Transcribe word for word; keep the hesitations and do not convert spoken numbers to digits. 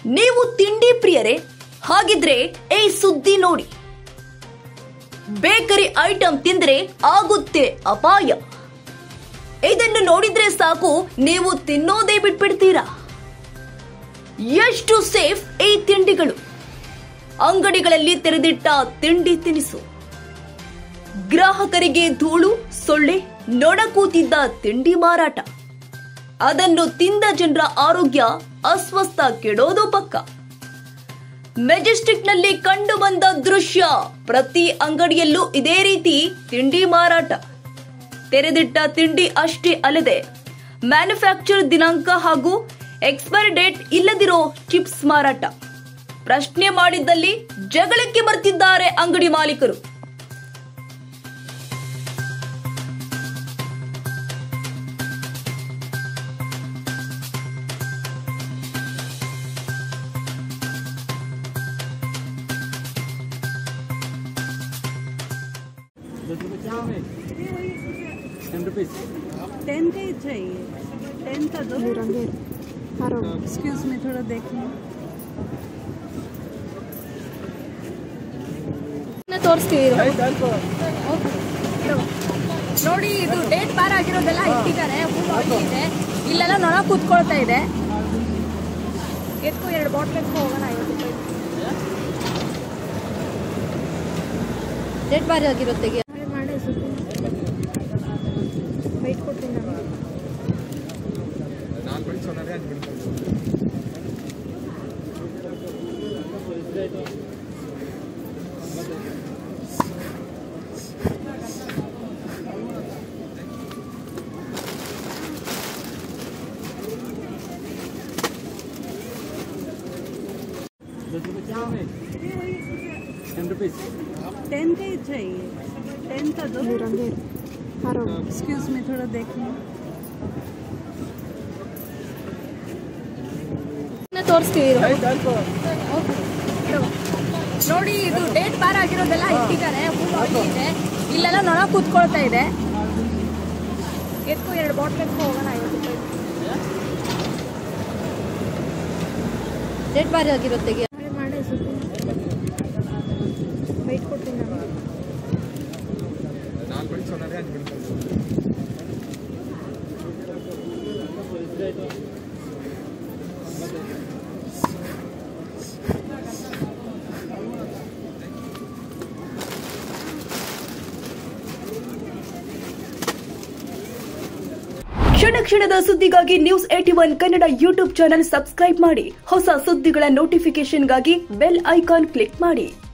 ನೀವು ತಿಂಡಿ ಪ್ರಿಯರೇ? ಹಾಗಿದ್ರೆ ಈ ಸುದ್ದಿ ನೋಡಿ. ಬೇಕರಿ ಐಟಂ ತಿಂದ್ರೆ ಆಗುತ್ತೆ ಅಪಾಯ. ಇದನ್ನು ನೋಡಿದ್ರೆ ಸಾಕು, ನೀವು ತಿನ್ನೋದೇ ಬಿಟ್ಬಿಡ್ತೀರಾ. ಎಷ್ಟು ಸೇಫ್ ಈ ತಿಂಡಿಗಳು? ಅಂಗಡಿಗಳಲ್ಲಿ ತೆರೆದಿಟ್ಟ ತಿಂಡಿ ತಿನಿಸು. ಗ್ರಾಹಕರಿಗೆ ಧೂಳು, ಸೊಳ್ಳೆ, ನೊಣ ಕೂತಿದ್ದ ತಿಂಡಿ ಮಾರಾಟ. ಅದನ್ನು ತಿಂದ ಜನರ ಆರೋಗ್ಯ ಅಸ್ವಸ್ಥ ಕೆಡೋದು ಪಕ್ಕ. ಮೆಜೆಸ್ಟಿಕ್ ನಲ್ಲಿ ಕಂಡು ಬಂದ ದೃಶ್ಯ. ಪ್ರತಿ ಅಂಗಡಿಯಲ್ಲೂ ಇದೇ ರೀತಿ ತಿಂಡಿ ಮಾರಾಟ. ತೆರೆದಿಟ್ಟ ತಿಂಡಿ ಅಷ್ಟೇ ಅಲ್ಲದೆ ಮ್ಯಾನುಫ್ಯಾಕ್ಚರ್ ದಿನಾಂಕ ಹಾಗೂ ಎಕ್ಸ್ಪೈರಿ ಡೇಟ್ ಇಲ್ಲದಿರೋ ಚಿಪ್ಸ್ ಮಾರಾಟ. ಪ್ರಶ್ನೆ ಮಾಡಿದ್ದಲ್ಲಿ ಜಗಳಕ್ಕೆ ಬರ್ತಿದ್ದಾರೆ ಅಂಗಡಿ ಮಾಲೀಕರು. टेन रुपीज टेन का ही चाहिए. टेन का दो. एक्सक्यूज मी, थोड़ा देख लो. ತೋರಿಸ್ತೀವಿ ನೋಡಿ. ಇದು ಡೇಟ್ ಬಾರ್ ಆಗಿರೋದೆಲ್ಲ ಇಟ್ಟಿದ್ದಾರೆ. ಇದೆ ಇಲ್ಲೆಲ್ಲ ನೊಣ ಕೂತ್ಕೊಳ್ತಾ ಇದೆ. ಎತ್ಕೋ, ಎರಡು ಬಾಟ್ಲ್ ಎತ್ಕೋ ಹೋಗೋಣ. ಐವತ್ತು ರೂಪಾಯಿ ಡೇಟ್ ಬಾರ್ ಆಗಿರುತ್ತೆ. ಮಾಡಿ ವೈಟ್ ಕೊಡ್ತೀನಿ ನಾನು. टेन रुपीज टेन का ही चाहिए. टेन का दो. एक्सक्यूज मी, थोड़ा देख लो. ತೋರಿಸ್ತೀವಿ ನೋಡಿ. ಇದು ಡೇಟ್ ಬಾರ್ ಆಗಿರೋದೆಲ್ಲ ಇಟ್ಟಿದ್ದಾರೆ. ಇದೆ ಇಲ್ಲೆಲ್ಲ ನೊಣ ಕೂತ್ಕೊಳ್ತಾ ಇದೆ. ಎತ್ಕೋ, ಎರಡು ಬಾಟ್ಲ್ ಎತ್ಕೋ ಹೋಗೋಣ. ಐವತ್ತು ರೂಪಾಯಿ ಡೇಟ್ ಬಾರ್ ಆಗಿರುತ್ತೆ. ಮಾಡಿ ವೈಟ್ ಕೊಡ್ತೀನಿ ನಾನು. ಕ್ಷಣ ಕ್ಷಣದ ಸುದ್ದಿಗಾಗಿ news at one Kannada YouTube channel subscribe ಮಾಡಿ. ಹೊಸ ಸುದ್ದಿಗಳ ನೋಟಿಫಿಕೇಶನ್ಗಾಗಿ ಬೆಲ್ ಐಕಾನ್ ಕ್ಲಿಕ್ ಮಾಡಿ.